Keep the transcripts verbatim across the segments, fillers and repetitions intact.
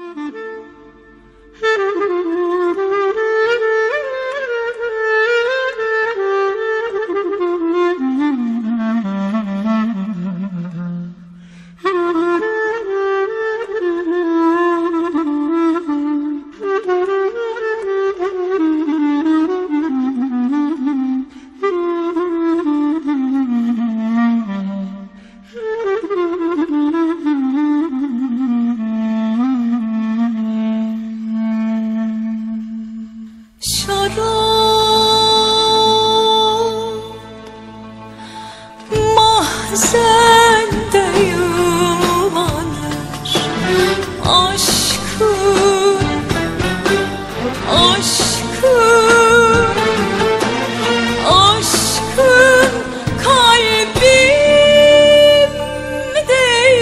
Mahzende yuvanır aşkın, aşkın, aşkın kalbimde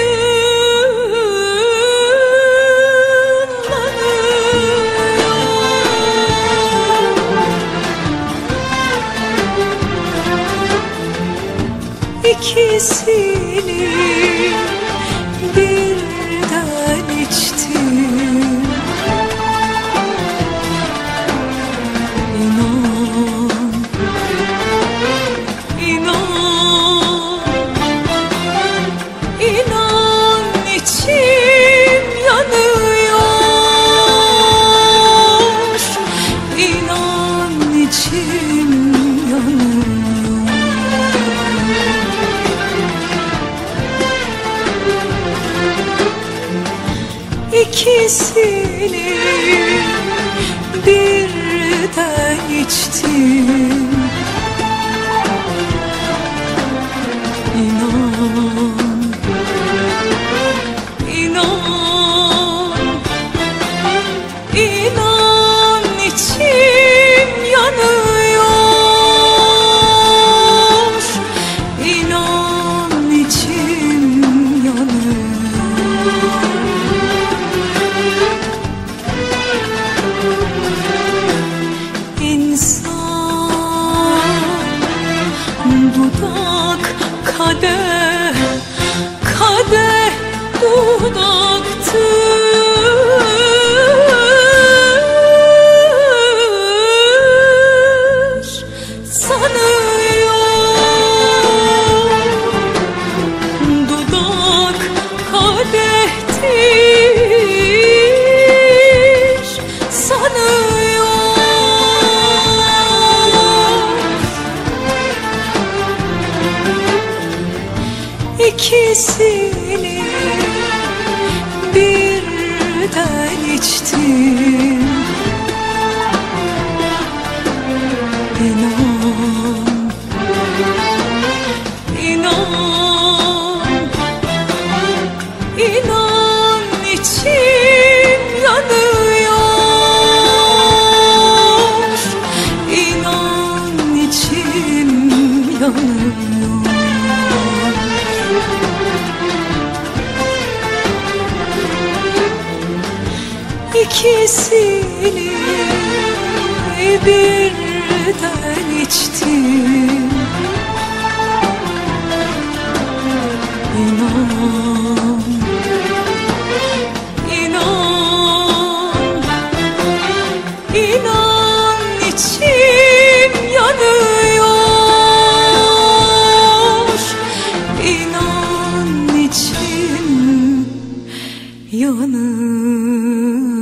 İkisini birden içtim. İnan, inan, inan içim yanıyor. İnan içim yanıyor. İkisini birden içtim. İnan, inan, inan içim yanıyor. İnan içim yanıyor. Dudak kadeh, kadeh dudaktır sanıyor. Dudak kadehtir sanıyor. İkisini birden içtim. İnan, inan, inan içim yanıyor. İnan içim yanıyor. İkisini birden içtim. İnan, inan, inan içim yanıyor. İnan içim yanıyor.